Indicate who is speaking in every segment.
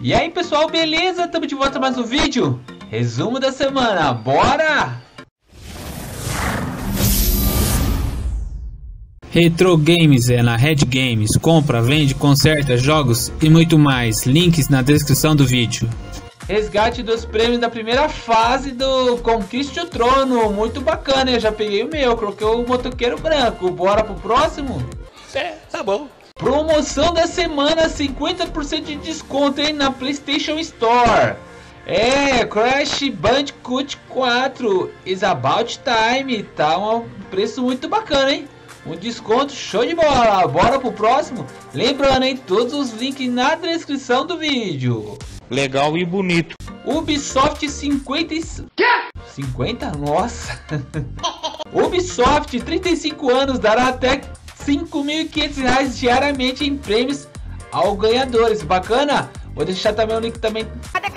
Speaker 1: E aí pessoal, beleza? Estamos de volta mais um vídeo. Resumo da semana, bora!
Speaker 2: Retro Games é na Red Games, compra, vende, conserta, jogos e muito mais, links na descrição do vídeo.
Speaker 1: Resgate dos prêmios da primeira fase do Conquiste o Trono, muito bacana, eu já peguei o meu, coloquei o motoqueiro branco, bora pro próximo?
Speaker 3: Tá bom.
Speaker 1: Promoção da semana, 50% de desconto, hein, na PlayStation Store. Crash Bandicoot 4 is about time, tá um preço muito bacana, hein? Um desconto show de bola, bora pro próximo? Lembrando, hein, todos os links na descrição do vídeo.
Speaker 3: Legal e bonito.
Speaker 1: Ubisoft 50... 50? Nossa! Ubisoft, 35 anos, dará até R$5.500 diariamente em prêmios aos ganhadores. Bacana? Vou deixar também o link também.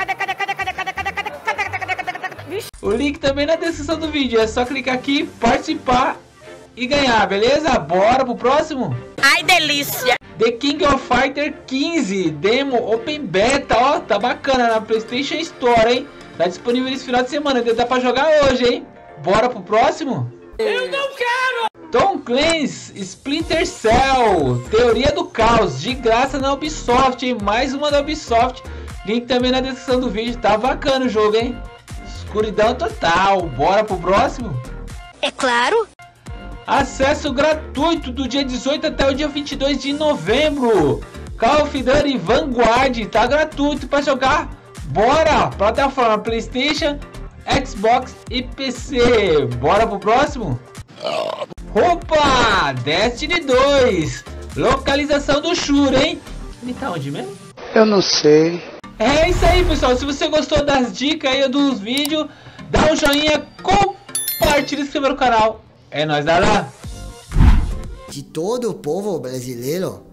Speaker 1: O link também na descrição do vídeo. É só clicar aqui, participar e ganhar, beleza? Bora pro próximo?
Speaker 4: Ai, delícia!
Speaker 1: The King of Fighter 15 Demo Open Beta, ó, tá bacana na PlayStation Store, hein? Tá disponível esse final de semana, dá pra jogar hoje, hein? Bora pro próximo?
Speaker 4: Eu não quero!
Speaker 1: Tom Clancy's Splinter Cell, Teoria do Caos, de graça na Ubisoft, hein? Mais uma da Ubisoft. Link também na descrição do vídeo, tá bacana o jogo, hein? Escuridão total, bora pro próximo?
Speaker 4: É claro!
Speaker 1: Acesso gratuito do dia 18 até o dia 22 de novembro. Call of Duty Vanguard, tá gratuito para jogar. Bora! Plataforma PlayStation, Xbox e PC. Bora pro próximo? Opa! Destiny 2. Localização do Shura, hein? Ele tá onde mesmo?
Speaker 5: Eu não sei.
Speaker 1: É isso aí, pessoal. Se você gostou das dicas aí dos vídeos, dá um joinha, compartilha e se inscreva no canal. É nóis, Dará.
Speaker 6: De todo o povo brasileiro,